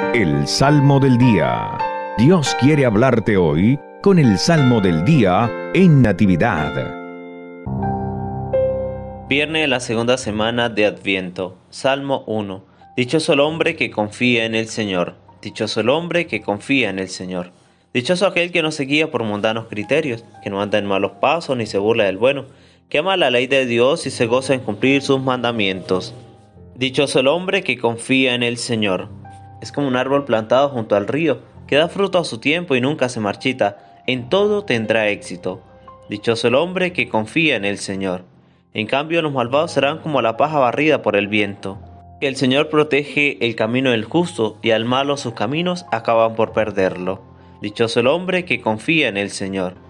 El Salmo del Día. Dios quiere hablarte hoy con el Salmo del Día en Natividad. Viernes de la segunda semana de Adviento. Salmo 1. Dichoso el hombre que confía en el Señor. Dichoso el hombre que confía en el Señor. Dichoso aquel que no se guía por mundanos criterios, que no anda en malos pasos ni se burla del bueno, que ama la ley de Dios y se goza en cumplir sus mandamientos. Dichoso el hombre que confía en el Señor. Es como un árbol plantado junto al río, que da fruto a su tiempo y nunca se marchita. En todo tendrá éxito. Dichoso el hombre que confía en el Señor. En cambio, los malvados serán como la paja barrida por el viento. El Señor protege el camino del justo, y al malo sus caminos acaban por perderlo. Dichoso el hombre que confía en el Señor.